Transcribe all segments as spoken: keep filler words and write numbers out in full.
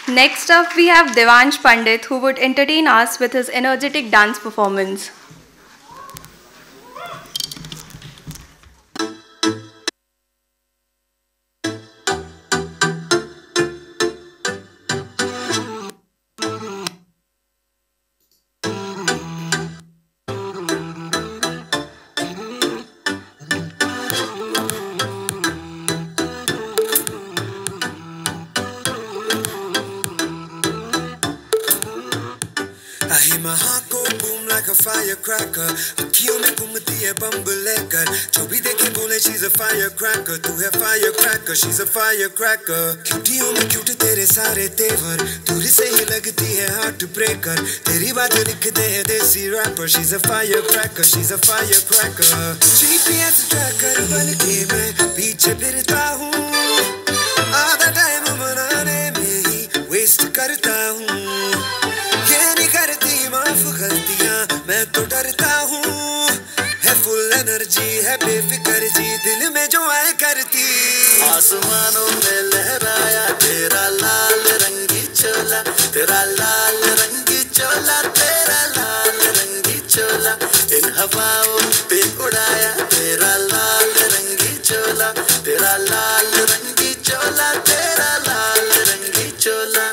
Next up, we have Devansh Pandit, who would entertain us with his energetic dance performance. I hear my heart go boom like a firecracker. अखियों में घूमती है बम्ब लेकर, जो भी देखे बोले she's a firecracker. तू है firecracker, she's a firecracker. क्यूटियों में क्यूट तेरे सारे तेवर, दूर से ही लगती है हार्ट ब्रेकर. तेरी बातें लिखते हैं देसी rapper. She's a firecracker, she's a firecracker. G P S tracker बन के मैं पीछे फिरता हूँ, आधा टाइम मनाने में ही वेस्ट करता हूँ. गलतियां मैं तो डरता हूँ, है फुल एनर्जी है बेफिक्र जी, दिल में जो आए करती. आसमानों में लहराया तेरा लाल रंगी चोला, तेरा लाल रंगी चोला, तेरा लाल रंगी चोला. इन हवाओं पे उड़ाया तेरा लाल रंगी चोला, तेरा लाल रंगी चोला, तेरा लाल रंगी चोला.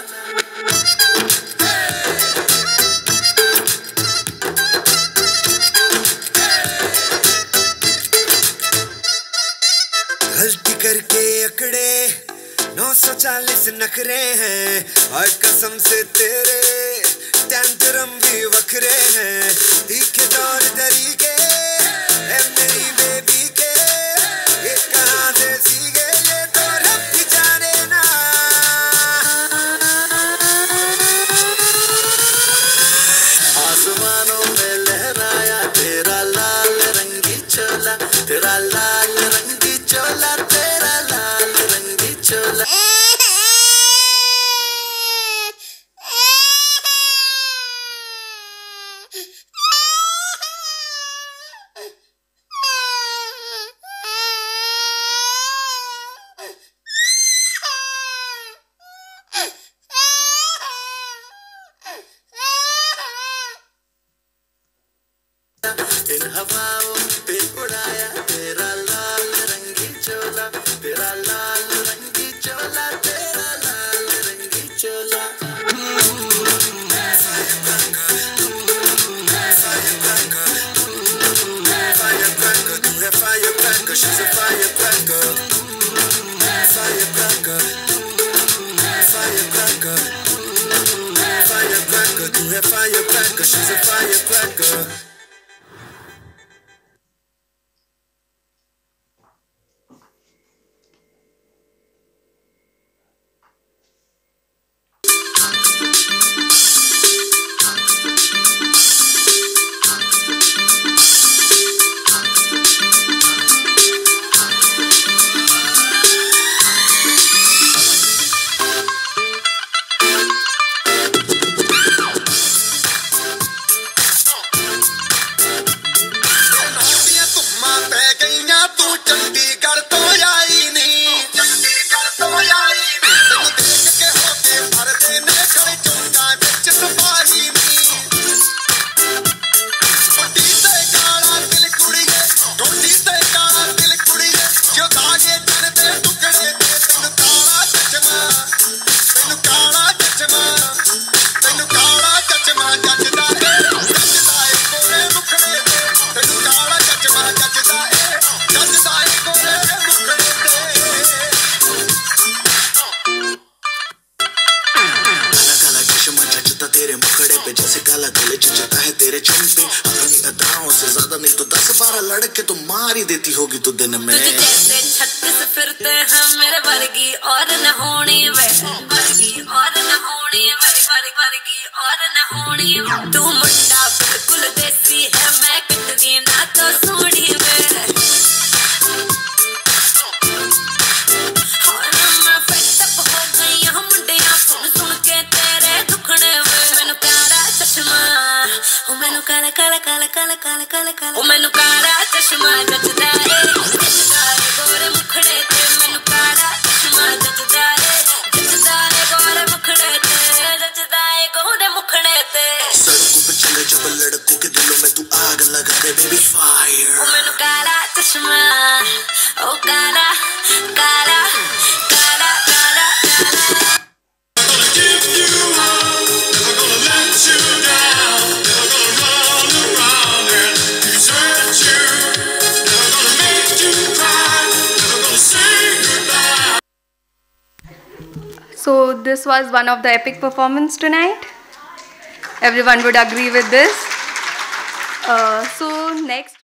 गलती करके अकड़े नौ सौ चालीस नखरे हैं, और कसम से तेरे टेंटरम भी वखरे हैं. तीखे तौर तरीके है मेरी बेबी के, ये कहाँ से सीखे ये तो रब ही जाने ना. आसमानों में लहराया तेरा लाल रंगी चोला, तेरा लाल रंगी चोला, तेरा लाल रंगी चोला. इन हवाओं पे उड़ाया तेरा लाल रंगी चोला, तेरा लाल रंगी चोला, तेरा लाल रंगी चोला. Firecracker, तू है firecracker, she's a firecracker. Firecracker, firecracker, firecracker, तू है firecracker, she's a firecracker. तेरे मुखड़े पे जैसे काला गले चुचता है तेरे चुन पे. अपनी अदाओं से ज्यादा नहीं तो दस बारह लड़के तो मार ही देती होगी तू दिन में. तुझे जैसे छत्तीस फिरते हैं मेरे वर्गी और न होनी वे, वर्गी और न होनी मेरी वर्गी वर्गी और न होनी. तू मुंडा बिल्कुल देसी है, मैं कटरी ना तो सोनी वे. मैनू काला काला काला काला काला काला काला ओ मैनू काला चश्मा जचदा है, जचदा है गोरे मुखड़े ते. मैनू काला चश्मा जचदा है, जचदा है गोरे मुखड़े ते. fire. Oh menu kala chashma, oh kala, kala, kala, kala, kala. Never gonna give you up, never gonna let you down, never gonna run around and desert you, never gonna make you cry, never gonna say goodbye. So this was one of the epic performance tonight. Everyone would agree with this. Uh, so next